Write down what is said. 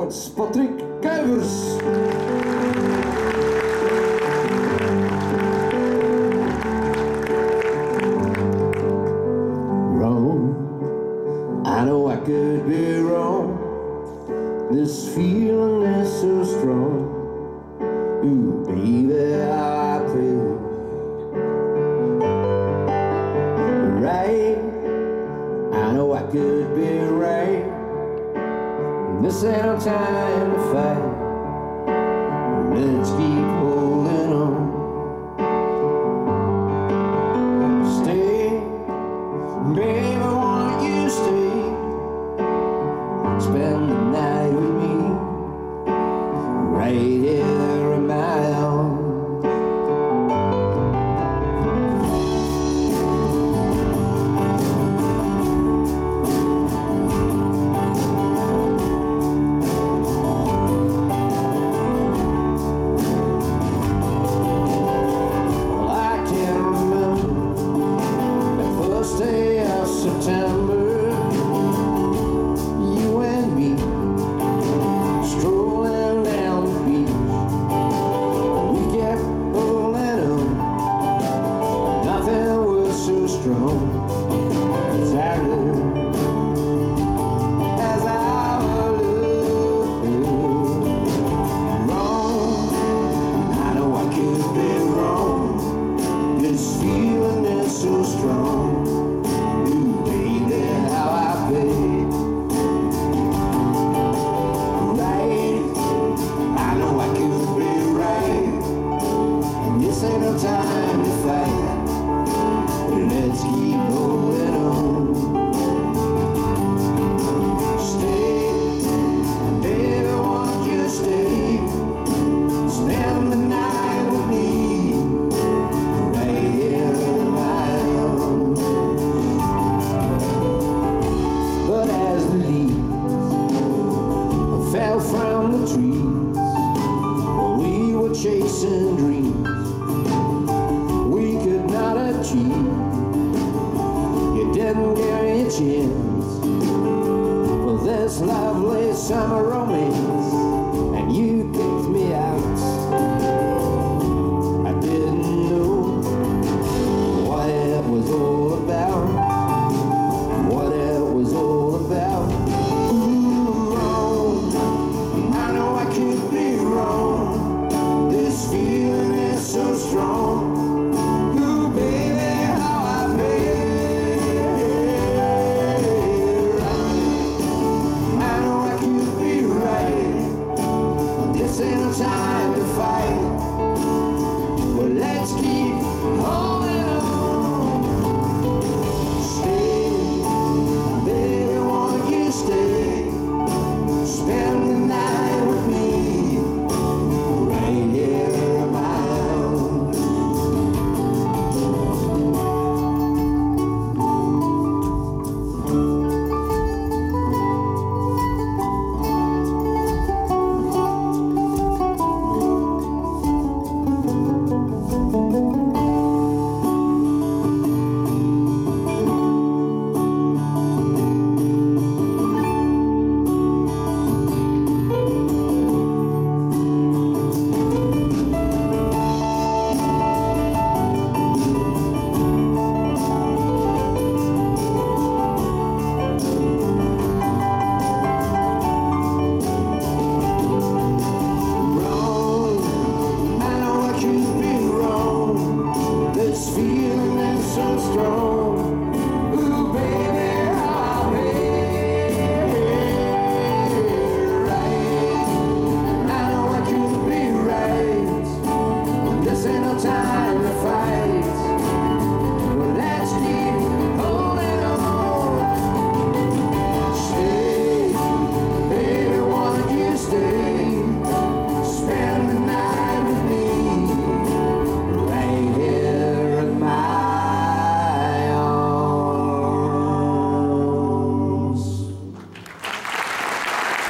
Plots, Patrick Kuivers. Wrong, I know I could be wrong. This feeling is so strong. Ooh, baby, how I feel. Right, I know I could be right. This ain't no time to fight. Let's keep holding on. Stay, baby, won't you stay? Spend the night with me, right here in my arms. September, you and me strolling down the beach. We kept holding on. Nothing was so strong as our love, as our love. Wrong, I know I could be wrong. This feeling is so strong. This ain't no time to fight. Let's keep holding on. Stay, baby, won't you stay? Spend the night with me, right here in my arms. But as the leaves fell from the trees, we were chasing dreams you didn't give me a chance for this lovely summer romance.